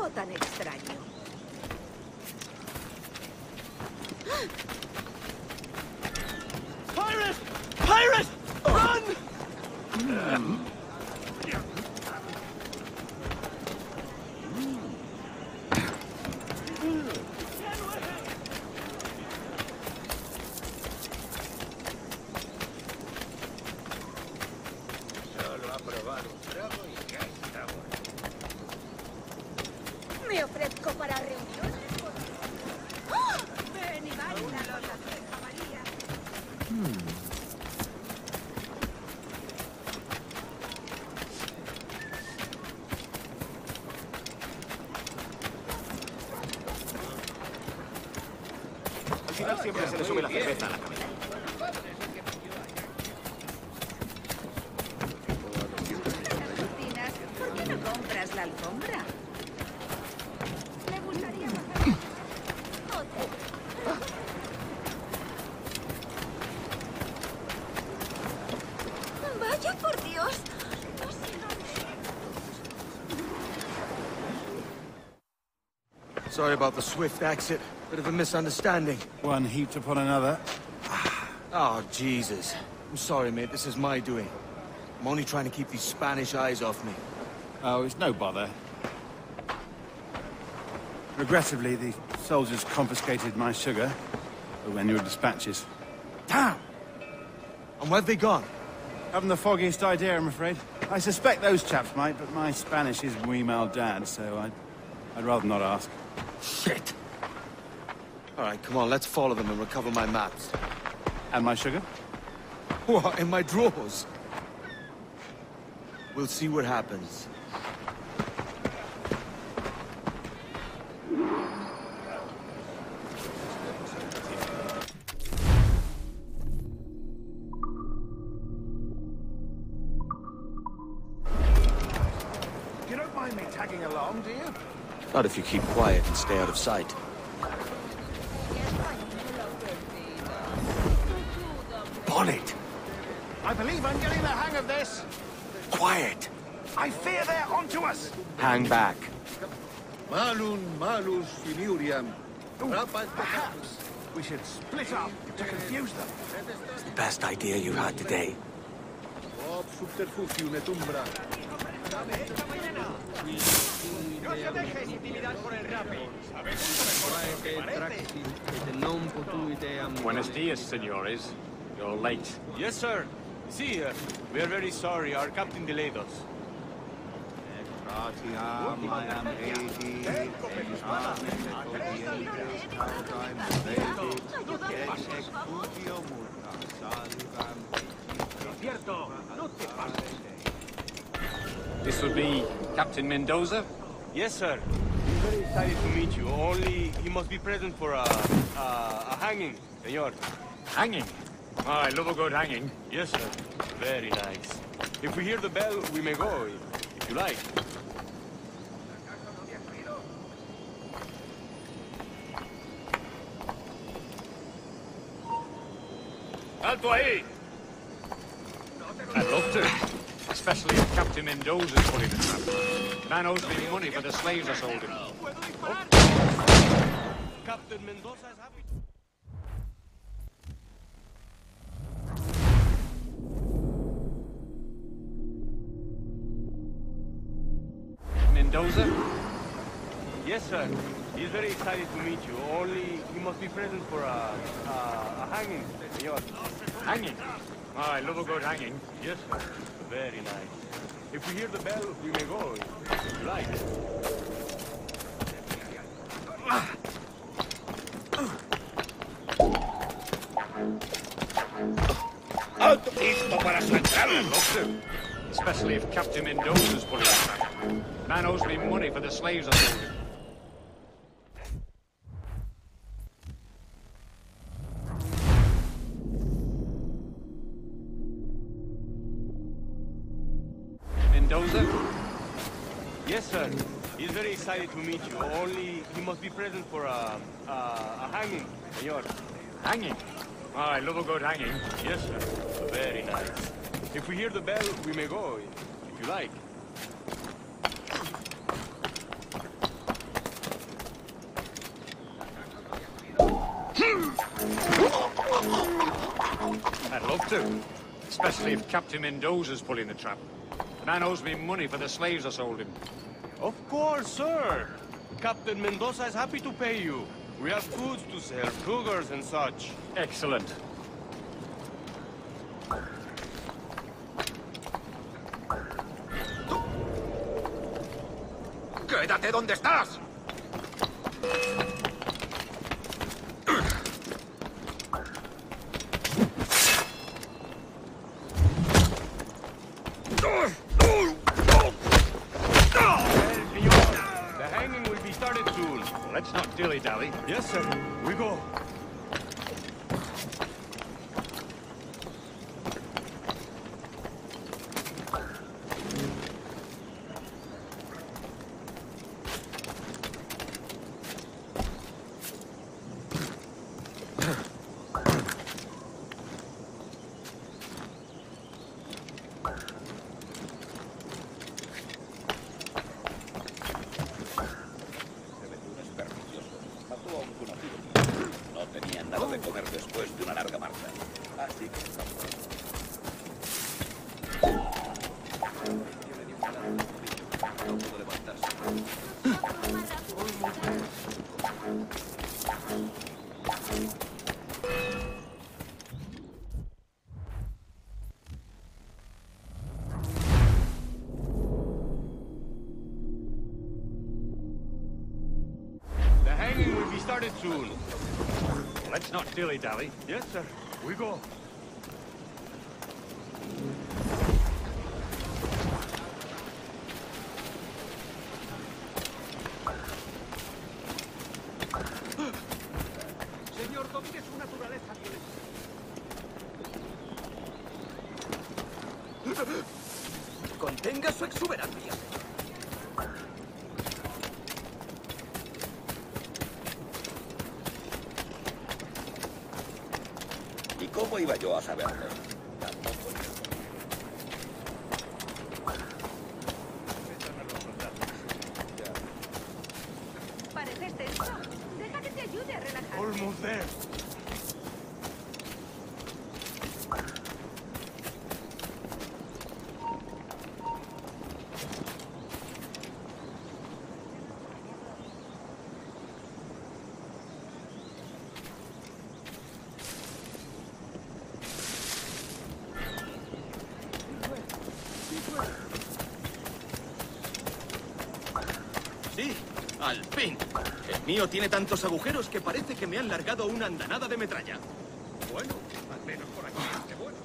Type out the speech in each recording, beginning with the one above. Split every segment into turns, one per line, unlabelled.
algo tan extraño.
Pirate! Pirate! Run!
Solo ha probado un trago y ya está bueno.
Me ofrezco para reuniones con... ¡Ah! Ven y baila los María.
Al final siempre se le sube la cerveza a la cabeza.
Cocinas, ¿por qué no compras la alfombra? Me gustaría pasar... Vaya por Dios. No sé dónde.
Sorry about the swift exit. Bit of a misunderstanding.
One heaped upon another.
Oh, Jesus. I'm sorry, mate. This is my doing. I'm only trying to keep these Spanish eyes off me.
Oh, it's no bother. Regrettably, the soldiers confiscated my sugar when your dispatches.
Damn! And where've they gone?
Haven't the foggiest idea, I'm afraid. I suspect those chaps might, but my Spanish is muy mal dad, so I'd rather not ask.
Shit! All right, come on, let's follow them and recover my maps.
And my sugar?
What, in my drawers? We'll see what happens.
You don't mind me tagging along, do you?
Not if you keep quiet and stay out of sight. Bonnet!
I believe I'm getting the hang of this.
Quiet!
I fear they're onto us.
Hang back.
Malum malus finiuriam. Perhaps we should split up to confuse them.
It's the best idea you had today.
Ob subterfugium et umbra.
No se dejes intimidar por el rapi.
Buenos dias, senores. You're late.
Yes, sir. See, we are very sorry. Our captain delayed us.
This would be Captain Mendoza?
Yes, sir. We're very excited to meet you. Only he must be present for a hanging, senor.
Hanging? Oh, I love a good hanging.
Yes, sir. Very nice. If we hear the bell, we may go, if you like.
Alto ahí! I'd love to. Especially if Captain Mendoza's pulling the trap. Man owes me money for the slaves I sold him.
Captain Mendoza is happy.
Mendoza?
Yes, sir. He's very excited to meet you. Only he must be present for a hanging, senor.
Hanging? Oh, I love a good hanging.
Yes, sir. Very nice. If we hear the bell, we may go, if you like.
Listo para su entrada.
Especially if Captain Mendoza's pulling the trap. Man owes me money for the slaves I sold him. Mendoza?
Yes, sir. He's very excited to meet you. Only he must be present for a hanging, senor.
Hanging? Oh, I love a good hanging.
Yes, sir. Very nice. If we hear the bell, we may go, if you like.
I'd love to. Especially if Captain Mendoza's pulling the trap. The man owes me money for the slaves I sold him.
Of course, sir. Captain Mendoza is happy to pay you. We have goods to sell, sugars and such.
Excellent.
¡Quédate donde estás!
The hanging will be started soon.
Let's not dilly-dally.
Yes, sir. We go.
No tenían nada de comer después de una larga marcha. Así que no pudo levantarse.
The hanging will be started soon.
Let's not dilly-dally.
Yes, sir. We go.
Señor, domine su naturaleza violenta. Contenga su exuberancia.
¿Y cómo iba yo a saberlo? Tampoco.
Pareces tenso. Deja que te ayude a relajar.
Almost there.
Sí, al fin. El mío tiene tantos agujeros que parece que me han largado una andanada de metralla.
Bueno, al menos por aquí esté bueno.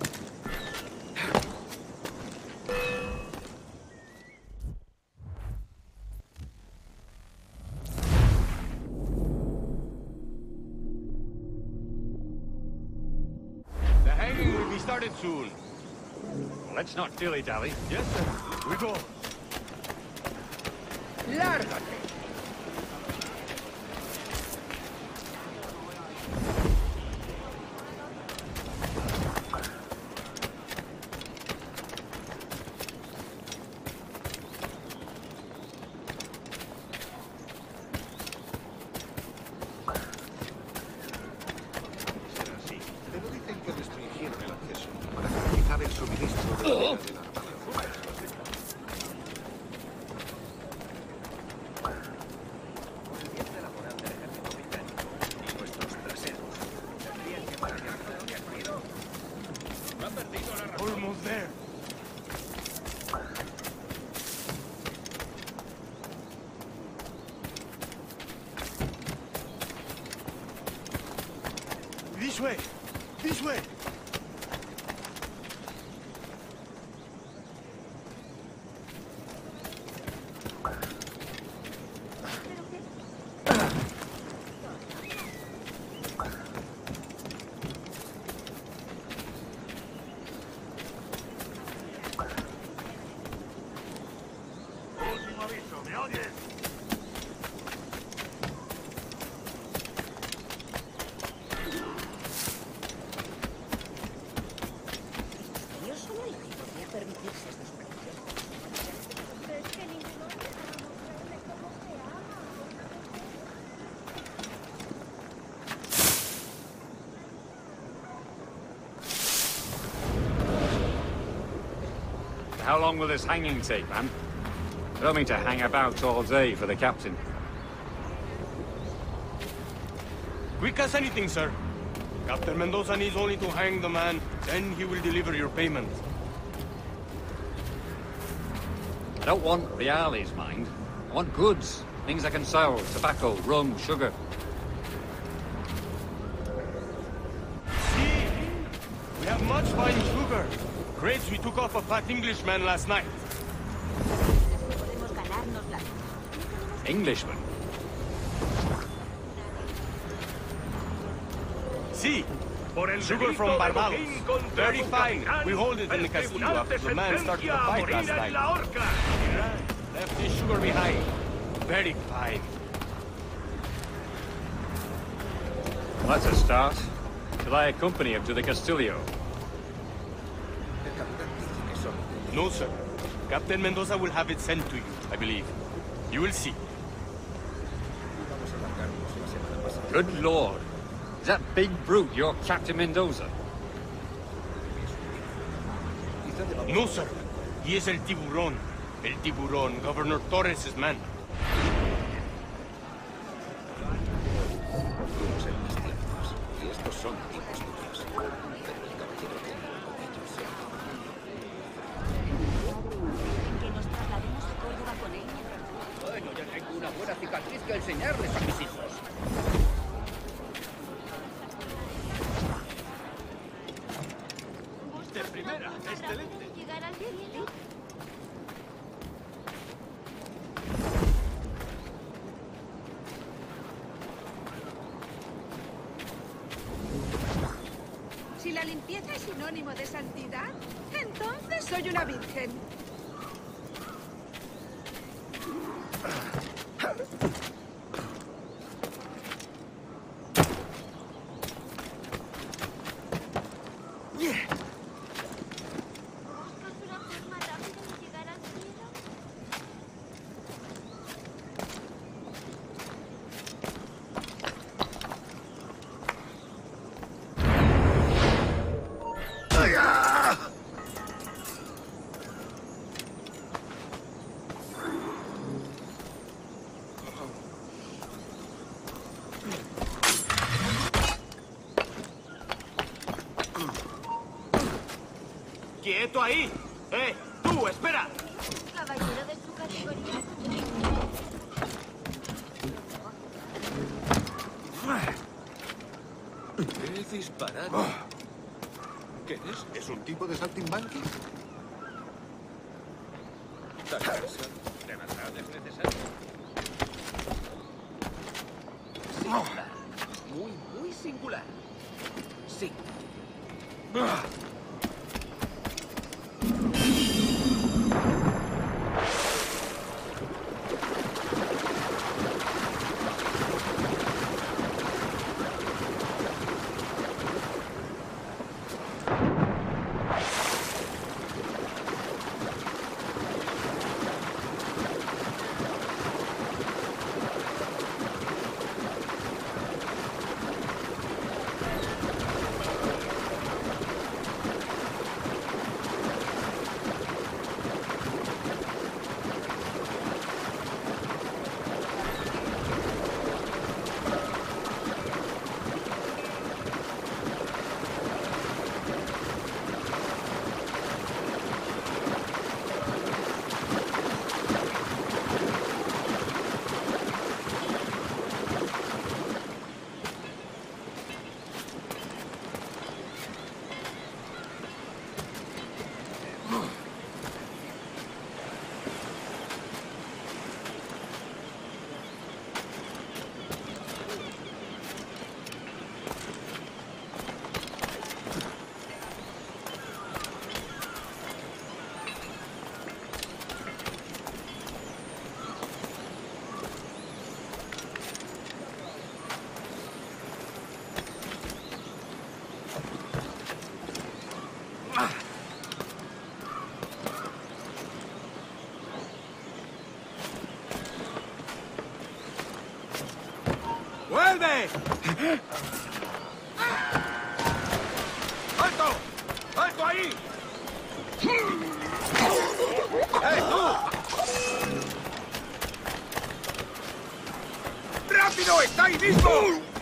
The hanging will be started soon.
Let's not dilly-dally.
Yes, sir. We go.
¡Lárgate!
Pero dicen que restringieron el acceso para garantizar el suministro de la vida de la armada.
Almost there. This way. This way.
Último aviso, ¿me oyes? how long will this hanging take, man? I don't mean to hang about all day for the captain.
Quick as anything, sir. Captain Mendoza needs only to hang the man, then he will deliver your payment.
I don't want reales, mind. I want goods. Things I can sell. Tobacco, rum, sugar.
See? We have much fine sugar. Crates we took off a fat Englishman last night.
Podemos ganarnos la vida.
Englishman?
See? Sugar from Barbados. Very fine. We hold it in the casino after the man started the fight last night. Left his sugar behind. Very fine.
That's a start. Shall I accompany him to the Castillo?
El capitán dice que son...
No, sir. Captain Mendoza will have it sent to you, I believe. You will see.
Vamos a largarnos la semana pasada.
Good lord. Is that big brute your Captain Mendoza?
Quizá debamos...
No, sir. He is El Tiburón. El Tiburón, Governor Torres' man.
Vivimos en mis tiempos, y estos son tipos duros. Pero el caballero que anda con ellos se ha...
Que nos traslademos a Córdoba con él.
Bueno, ya tengo una buena cicatriz que enseñarles a mis hijos.
De primera, excelente.
Llegar al cielo.
Si la limpieza es sinónimo de santidad, entonces soy una virgen.
¿Buscas una forma rápida de llegar al cielo?
¡Quieto ahí! ¡Tú, espera!
Caballero de su categoría.
¡He disparado! ¿Qué es? ¿Es un tipo de saltimbanqui?
¿De verdad es necesario? Singular. Muy singular. Sí. ¡Vuelve! ¡Alto! ¡Alto ahí!
¡Rápido! ¡Está ahí mismo!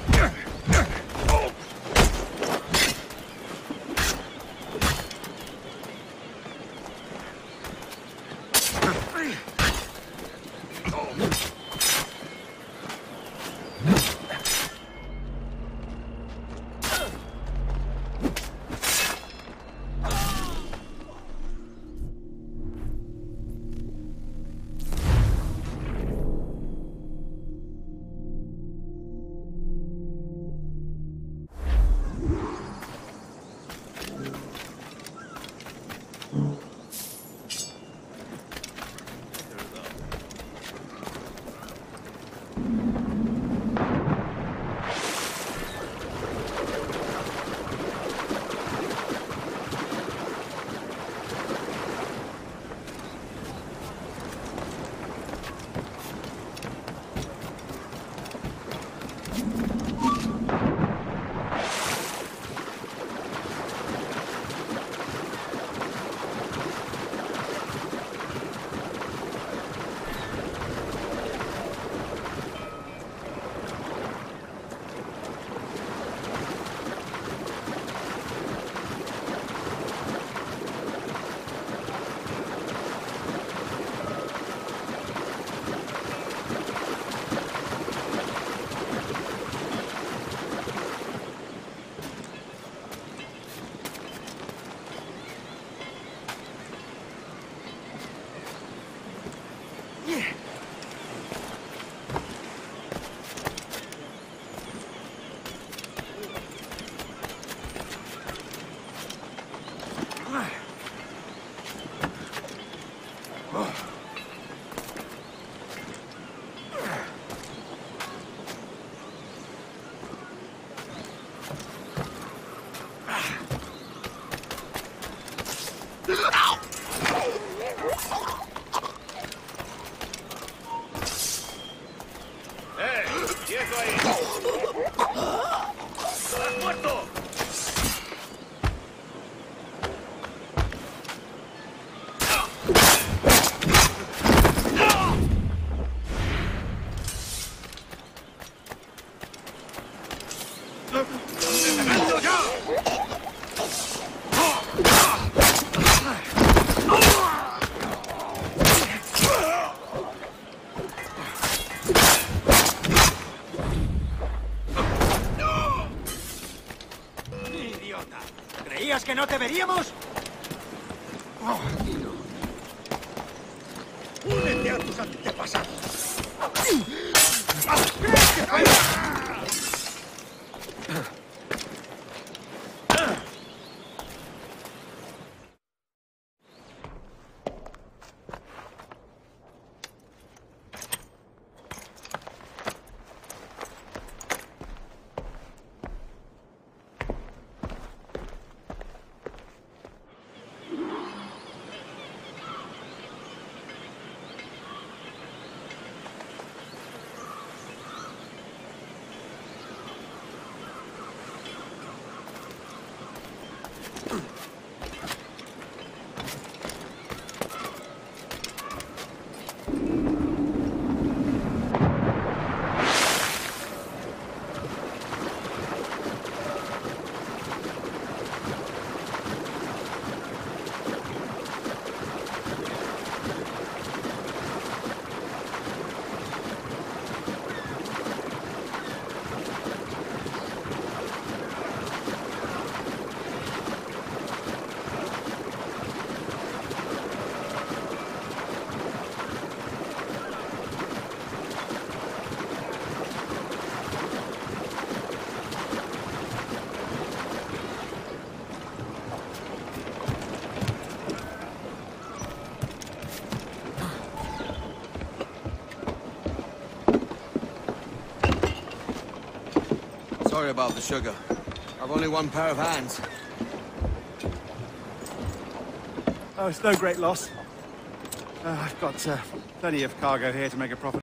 ¡Quieto ahí! ¡Has muerto!
¿Creías que no te veríamos?
Oh, únete a tus antepasados. ¿Crees que
Sorry about the sugar. I've only one pair of hands.
Oh, it's no great loss. I've got plenty of cargo here to make a profit.